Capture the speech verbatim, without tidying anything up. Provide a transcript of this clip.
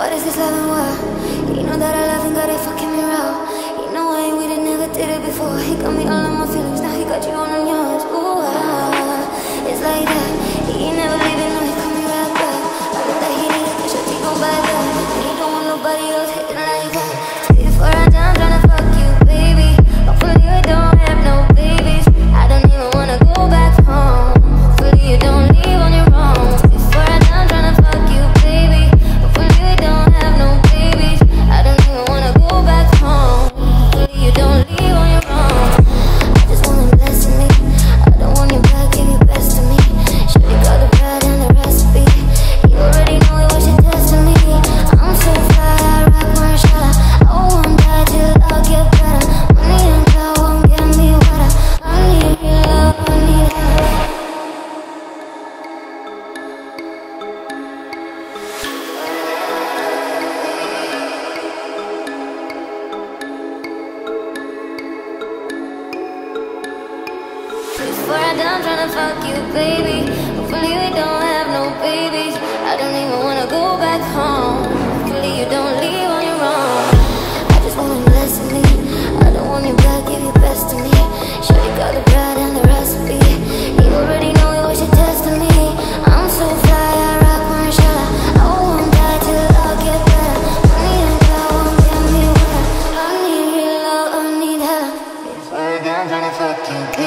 What is this love and war? You know that I love and got it fucking me raw. You know I ain't with it, never did it before. He got me all on my feelings, now he got you on yours. Ooh, ah, it's like that. He ain't never leaving, no, he coming right back. I know that he need it, cause your teeth gon' buy that. And he don't want nobody else hitting like that. Before I'm done tryna fuck you, baby. Hopefully we don't have no babies. I don't even wanna go back home. Hopefully you don't leave on your own. Before I'm done tryna fuck you, baby. Hopefully we don't have no babies. I don't even wanna go back home. Hopefully you don't leave on your own. I just want a blessing me. I don't want your back, give your best to me. Shawty got the bread and the recipe. You already know it, what you testing me. I'm so fly, I rock Marshalla. I won't die till I get better. Money and God won't get me wetter. I need your love, I need help. Before I'm done tryna fuck you, baby. Hopefully we don't have no babies. I don't even wanna go back home. Hopefully you don't leave on your own. I just want a blessing me. I don't want your back, give your best to me. Shawty got the bread and the recipe. You already know it, what you testing me. I'm so fly, I rock Marshalla. I won't die till I get better. Money and God won't get me wetter. I need real love, I need help. Before I'm done tryna fuck you, baby.